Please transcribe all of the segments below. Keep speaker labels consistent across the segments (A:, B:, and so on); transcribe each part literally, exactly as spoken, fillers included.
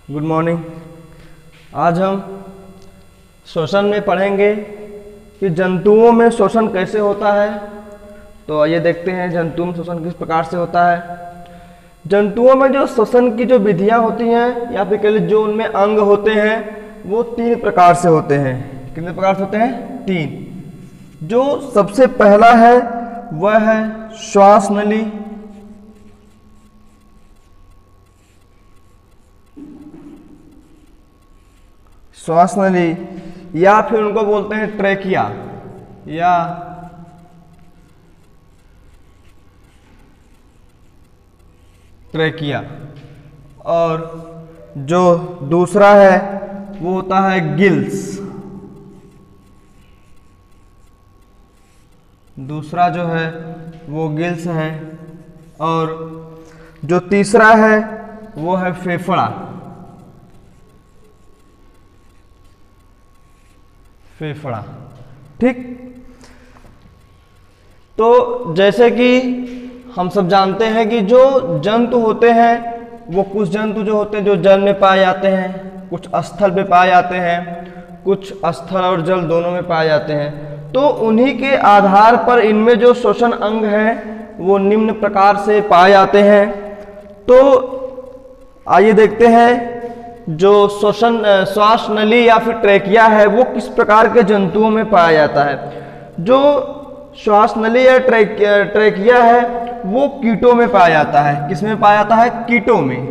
A: Good morning. आज हम श्वसन में पढ़ेंगे कि जंतुओं में श्वसन कैसे होता है। तो आइए देखते हैं जंतुओं में श्वसन किस प्रकार से होता है। जंतुओं में जो श्वसन की जो विधियां होती हैं या फिर कह लीजिए जो उनमें अंग होते हैं वो तीन प्रकार से होते हैं। कितने प्रकार से होते हैं? तीन। जो सबसे पहला है वह है श्वास नली, श्वास नली या फिर उनको बोलते हैं ट्रेकिया या ट्रेकिया। और जो दूसरा है वो होता है गिल्स। दूसरा जो है वो गिल्स है। और जो तीसरा है वो है फेफड़ा। फेफड़ा ठीक। तो जैसे कि हम सब जानते हैं कि जो जंतु होते हैं वो कुछ जंतु जो होते हैं जो जल में पाए जाते हैं, कुछ स्थल पे पाए जाते हैं, कुछ स्थल और जल दोनों में पाए जाते हैं। तो उन्हीं के आधार पर इनमें जो श्वसन अंग हैं वो निम्न प्रकार से पाए जाते हैं। तो आइए देखते हैं जो श्वसन श्वास नली या फिर ट्रेकिया है वो किस प्रकार के जंतुओं में पाया जाता है। जो श्वास नली या ट्रेकिया ट्रेकिया है वो कीटों में पाया जाता है। किसमें पाया जाता है? कीटों में।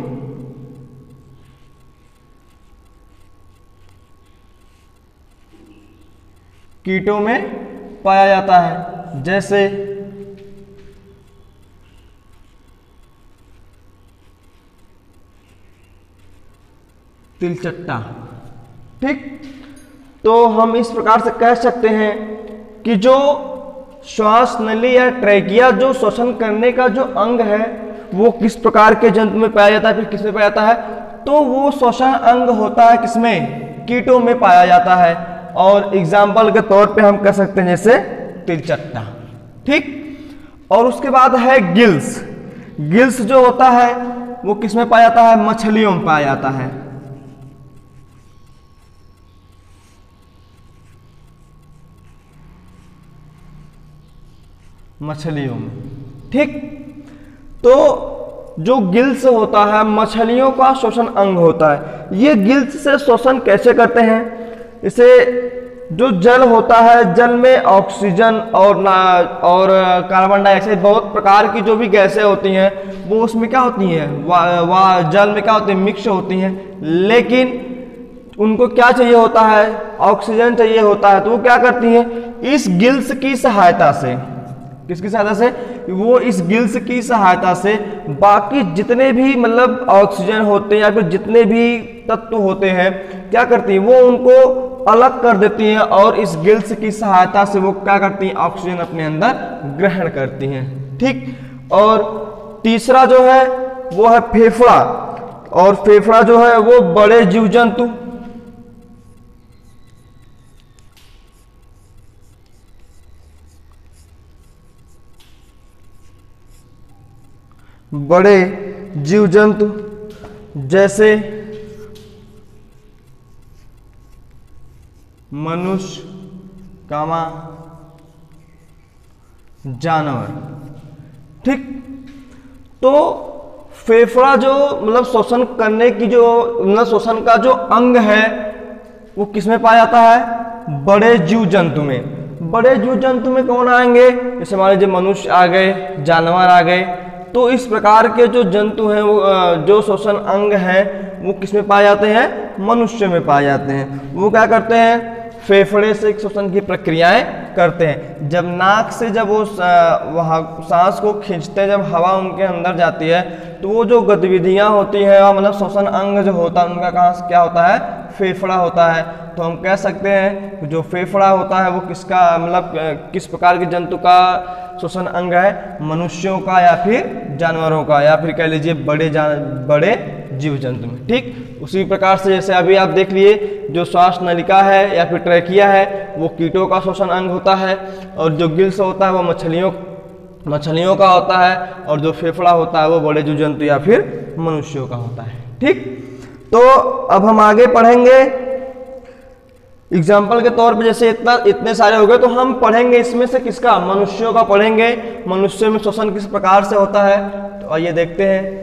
A: कीटों में पाया जाता है। जैसे तिलचट्टा ठीक। तो हम इस प्रकार से कह सकते हैं कि जो श्वास नली या ट्रेकिया जो श्वसन करने का जो अंग है वो किस प्रकार के जंतु में पाया जाता है, फिर किसमें पाया जाता है? तो वो श्वसन अंग होता है किसमें? कीटों में पाया जाता है। और एग्जाम्पल के तौर पे हम कह सकते हैं जैसे तिलचट्टा ठीक। और उसके बाद है गिल्स। गिल्स जो होता है वो किसमें पाया जाता है? मछलियों में पाया जाता है। मछलियों में ठीक। तो जो गिल्स होता है मछलियों का श्वसन अंग होता है। ये गिल्स से श्वसन कैसे करते हैं? इसे जो जल होता है, जल में ऑक्सीजन और ना और कार्बन डाइऑक्साइड बहुत प्रकार की जो भी गैसें होती हैं वो उसमें क्या होती हैं? वह वा, जल में क्या होती है? मिक्स होती हैं। लेकिन उनको क्या चाहिए होता है? ऑक्सीजन चाहिए होता है। तो वो क्या करती हैं? इस गिल्स की सहायता से, किसकी सहायता से? वो इस गिल्स की सहायता से बाकी जितने भी मतलब ऑक्सीजन होते हैं या फिर जितने भी तत्व होते हैं क्या करती हैं? वो उनको अलग कर देती हैं और इस गिल्स की सहायता से वो क्या करती हैं? ऑक्सीजन अपने अंदर ग्रहण करती हैं ठीक। और तीसरा जो है वो है फेफड़ा। और फेफड़ा जो है वो बड़े जीव जंतु, बड़े जीव जंतु जैसे मनुष्य, कामा, जानवर ठीक। तो फेफड़ा जो मतलब श्वसन करने की जो मतलब श्वसन का जो अंग है वो किसमें पाया जाता है? बड़े जीव जंतु में। बड़े जीव जंतु में कौन आएंगे? जैसे मान लीजिए मनुष्य आ गए, जानवर आ गए। तो इस प्रकार के जो जंतु हैं वो जो श्वसन अंग हैं वो किसमें पाए जाते हैं? मनुष्य में पाए जाते हैं। वो क्या करते हैं? फेफड़े से श्वसन की प्रक्रियाएं करते हैं। जब नाक से जब वो वहाँ सांस को खींचते हैं, जब हवा उनके अंदर जाती है तो वो जो गतिविधियां होती हैं मतलब श्वसन अंग जो होता है उनका कहाँ क्या होता है? फेफड़ा होता है। तो हम कह सकते हैं जो फेफड़ा होता है वो किसका मतलब किस प्रकार के जंतु का श्वसन अंग है? मनुष्यों का या फिर जानवरों का या फिर कह लीजिए बड़े जान बड़े जीव जंतु में ठीक। उसी प्रकार से जैसे अभी आप देख लिए जो श्वास नलिका है या फिर ट्रेकिया है वो कीटों का श्वसन अंग होता है। और जो गिल्स होता है वो मछलियों मछलियों का होता है। और जो फेफड़ा होता है वो बड़े जीव जंतु या फिर मनुष्यों का होता है ठीक। तो अब हम आगे पढ़ेंगे एग्जाम्पल के तौर पे, जैसे इतना इतने सारे हो गए, तो हम पढ़ेंगे इसमें से किसका, मनुष्यों का पढ़ेंगे, मनुष्यों में श्वसन किस प्रकार से होता है। तो आइए देखते हैं।